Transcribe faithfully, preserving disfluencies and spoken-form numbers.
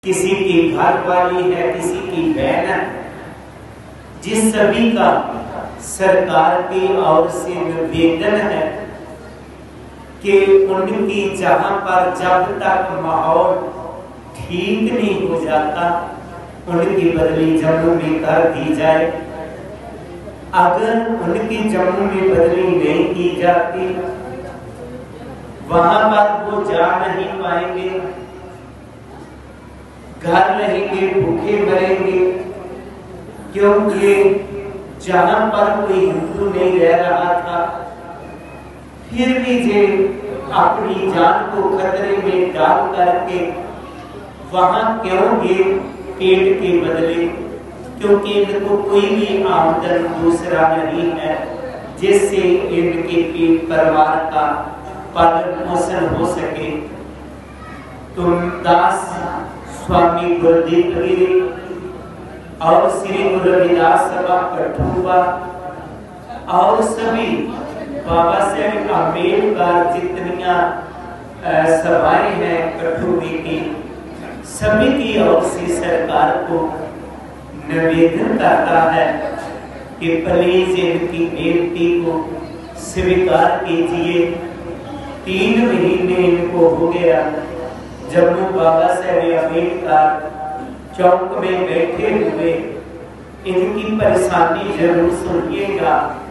किसी की घर वाली है, किसी की बहन है, जिस सभी का सरकार की ओर से निवेदन है कि उनकी जहां पर जब तक माहौल ठीक नहीं हो जाता उनकी बदली जम्मू में कर दी जाए। अगर उनकी जम्मू में बदली नहीं की जाती, वहां पर वो जा नहीं पाएंगे, घर रहेंगे, भूखे मरेंगे, क्योंकि जहां पर कोई हिंदू नहीं रह रहा था फिर भी जे अपनी जान को खतरे में डाल करके वहां क्यों गए पेट के बदले, क्योंकि इनको कोई भी आमदन दूसरा नहीं है जिससे इनके पेट परिवार का पालन पोषण हो सके। तुलदास स्वामी गुरुदेव गिरी और श्री गुरु रविदास सभा कठुआ और सभी बाबा साहेब अम्बेडकर जितनिया सभाएं हैं कठुए की, सभी की ओर से सरकार को निवेदन करता है कि प्लीज इनकी बेनती को स्वीकार कीजिए। तीन महीने इनको हो गया जम्मू बाबा साहेब अम्बेडकर चौक में बैठे हुए, इनकी परेशानी जरूर सुनिएगा।